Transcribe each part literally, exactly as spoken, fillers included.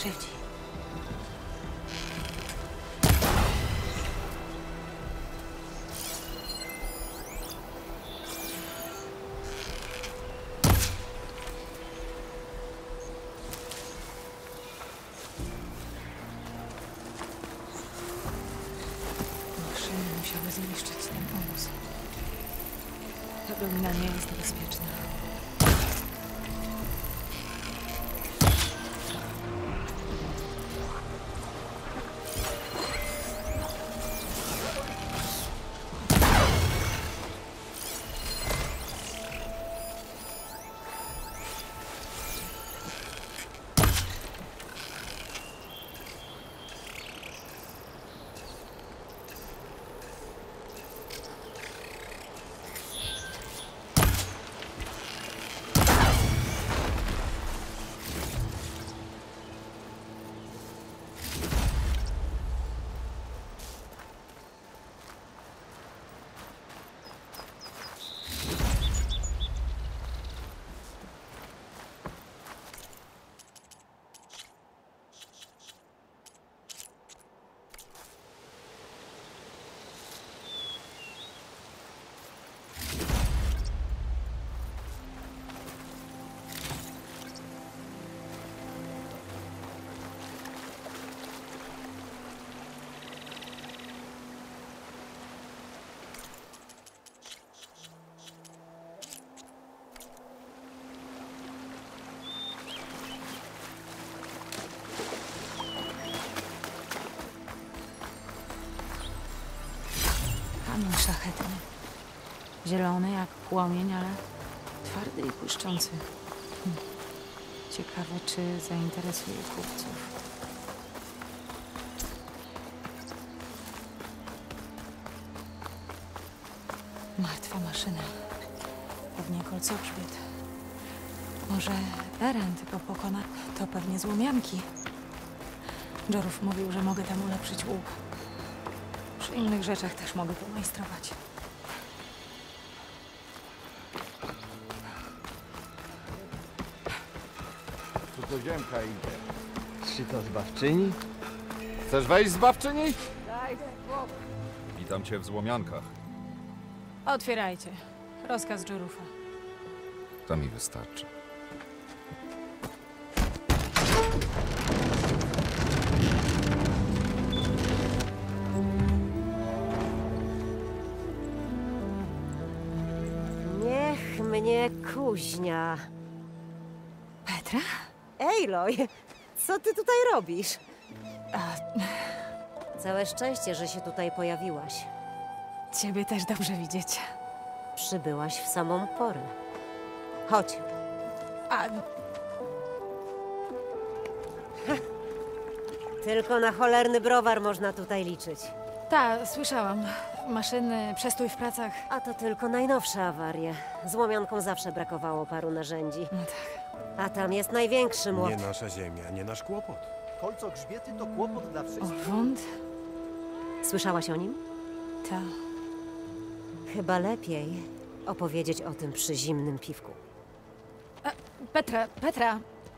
krzywdzi. Maszyny musiały zniszczyć ten obóz. Ta dolina nie jest niebezpieczna. Kamień szlachetny. Zielony jak płomień, ale twardy i błyszczący. Hm. Ciekawe, czy zainteresuje kupców. Martwa maszyna. Pewnie kolcogrzbiet. Może Erend go pokona. To pewnie złomianki. Joruf mówił, że mogę tam ulepszyć łuk. Przy innych rzeczach też mogę pomajstrować. Cudzoziemka idzie. Czy to zbawczyni? Chcesz wejść, zbawczyni? Witam cię w Złomiankach. Otwierajcie. Rozkaz Jorufa. To mi wystarczy. Niech mnie kuźnia. Petra? Aloy, co ty tutaj robisz? A, Całe szczęście, że się tutaj pojawiłaś. ciebie też dobrze widzieć. Przybyłaś w samą porę. Chodź. A, Tylko na cholerny browar można tutaj liczyć. ta, słyszałam. Maszyny, przestój w pracach. A to tylko najnowsze awarie. Złomiankom zawsze brakowało paru narzędzi. No tak. A tam jest największy młot. Nie nasza ziemia, nie nasz kłopot. Kolcogrzbiety to kłopot dla wszystkich. Orwund? Słyszałaś o nim? Ta. Chyba lepiej opowiedzieć o tym przy zimnym piwku. A, Petra, Petra.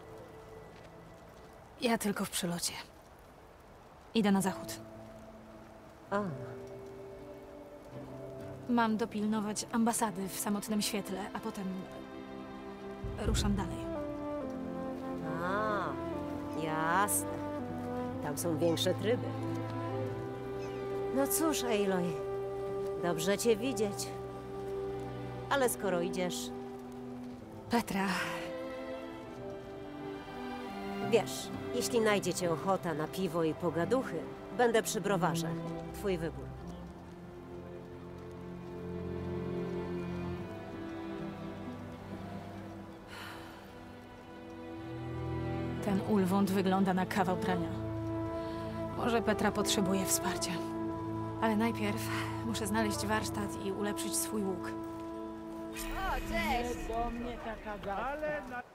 Ja tylko w przylocie. Idę na zachód. O, Mam dopilnować ambasady w samotnym świetle, a potem ruszam dalej. a, jasne. Tam są większe tryby. No cóż, Aloy, dobrze cię widzieć. Ale skoro idziesz, Petra, wiesz, jeśli najdzie cię ochota na piwo i pogaduchy, będę przy browarze. Twój wybór. ten Ulwund wygląda na kawał prania. Może Petra potrzebuje wsparcia. Ale najpierw muszę znaleźć warsztat i ulepszyć swój łuk. O, cześć! Do mnie taka gada.